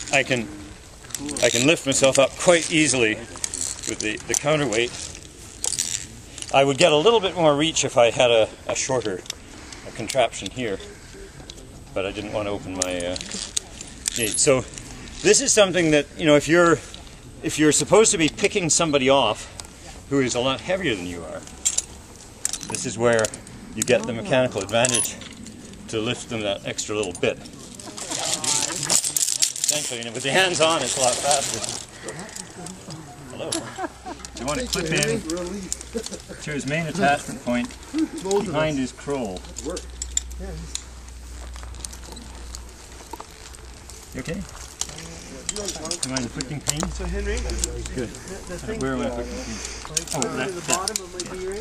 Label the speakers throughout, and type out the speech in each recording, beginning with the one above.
Speaker 1: I can lift myself up quite easily with the counterweight. I would get a little bit more reach if I had a shorter contraption here, but I didn't want to open my gate. So this is something that, you know, if you're supposed to be picking somebody off who is a lot heavier than you are, this is where you get the mechanical advantage to lift them that extra little bit. Essentially, and with the hands on, it's a lot faster. Hello. You want to clip in to his main attachment point behind his crow. You okay? Do you mind inflicting pain?
Speaker 2: So Henry,
Speaker 1: good. Where am I inflicting pain? Oh, that.
Speaker 2: the bottom of my earring.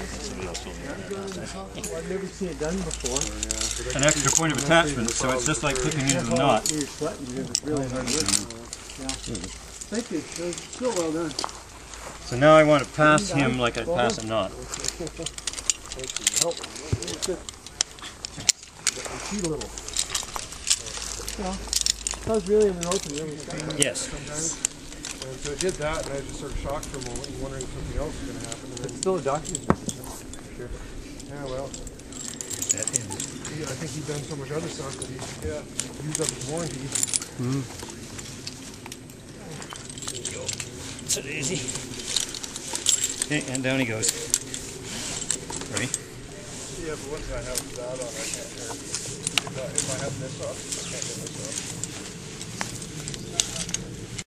Speaker 2: I've never seen it done before.
Speaker 1: An extra point of attachment, so it's just like clipping into the knot.
Speaker 2: You're sweating because it's really hard work. Thank you. Still well done.
Speaker 1: So now I want to pass him like I'd pass a knot.
Speaker 2: That was really in the open, really.
Speaker 1: Yes.
Speaker 3: And so it did that, and I was just sort of shocked for a moment and wondering if something else was going to happen. And then,
Speaker 2: It's still a doctor's visit.
Speaker 3: sure. Yeah, well, I think he'd done so much other stuff that he used up his warranty.
Speaker 1: So easy. Okay, and down he goes. Ready?
Speaker 3: Yeah, but once I have that on, I can't care. If I have this off, I can't get this off.